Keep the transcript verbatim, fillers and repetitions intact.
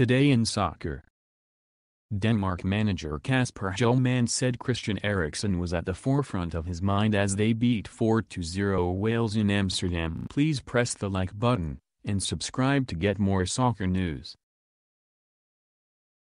Today in soccer. Denmark manager Kasper Hjulmand said Christian Eriksen was at the forefront of his mind as they beat four to zero Wales in Amsterdam. Please press the like button and subscribe to get more soccer news.